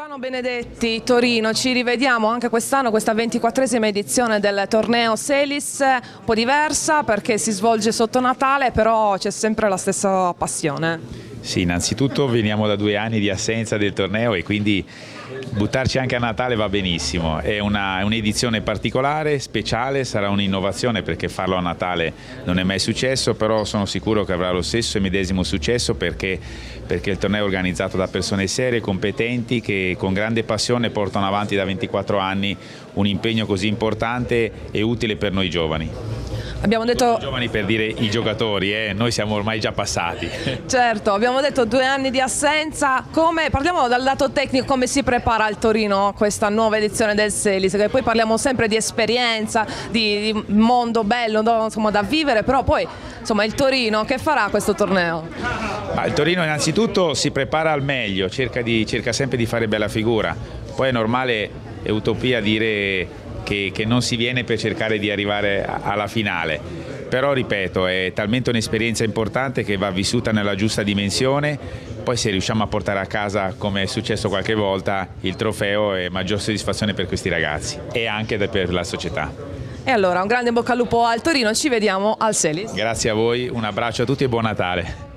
Silvano Benedetti, Torino, ci rivediamo anche quest'anno, questa 24esima edizione del torneo Selis, un po' diversa perché si svolge sotto Natale, però c'è sempre la stessa passione. Sì, innanzitutto veniamo da 2 anni di assenza del torneo e quindi buttarci anche a Natale va benissimo. È un'edizione particolare, speciale, sarà un'innovazione perché farlo a Natale non è mai successo, però sono sicuro che avrà lo stesso e medesimo successo perché il torneo è organizzato da persone serie, competenti, che con grande passione portano avanti da 24 anni un impegno così importante e utile per noi giovani. Abbiamo detto... Giovani per dire i giocatori, noi siamo ormai già passati. Certo, abbiamo detto 2 anni di assenza. Parliamo dal lato tecnico, come si prepara il Torino a questa nuova edizione del Selis, che poi parliamo sempre di esperienza, di mondo bello, no? Insomma, da vivere, però poi insomma, il Torino che farà questo torneo? Il Torino innanzitutto si prepara al meglio, cerca sempre di fare bella figura, poi è normale, è utopia dire che non si viene per cercare di arrivare alla finale, però ripeto, è talmente un'esperienza importante che va vissuta nella giusta dimensione, poi se riusciamo a portare a casa, come è successo qualche volta, il trofeo è maggior soddisfazione per questi ragazzi e anche per la società. E allora un grande in bocca al lupo al Torino, ci vediamo al Selis. Grazie a voi, un abbraccio a tutti e buon Natale.